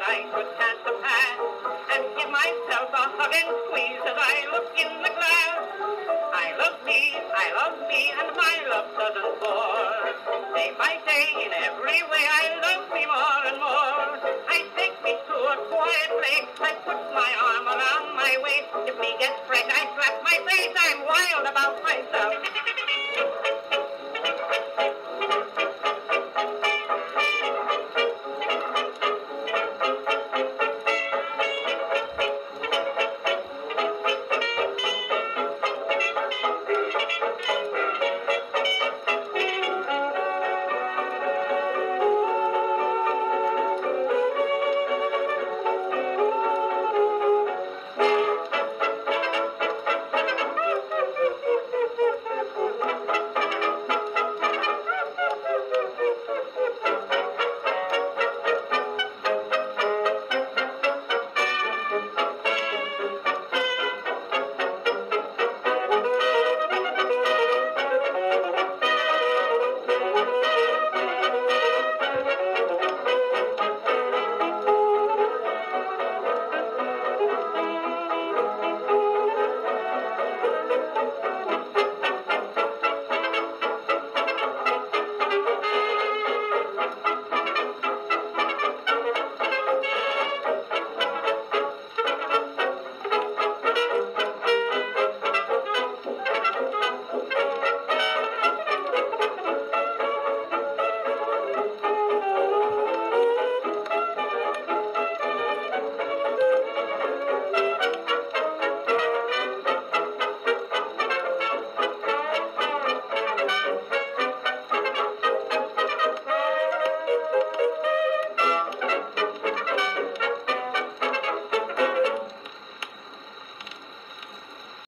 that I should chance to pass and give myself a hug and squeeze as I look in the glass. I love me, and my love doesn't bore. Day by day, in every way, I love me more and more. I take me to a quiet place, I put my arm around my waist. If me gets fresh, I slap my face, I'm wild about myself.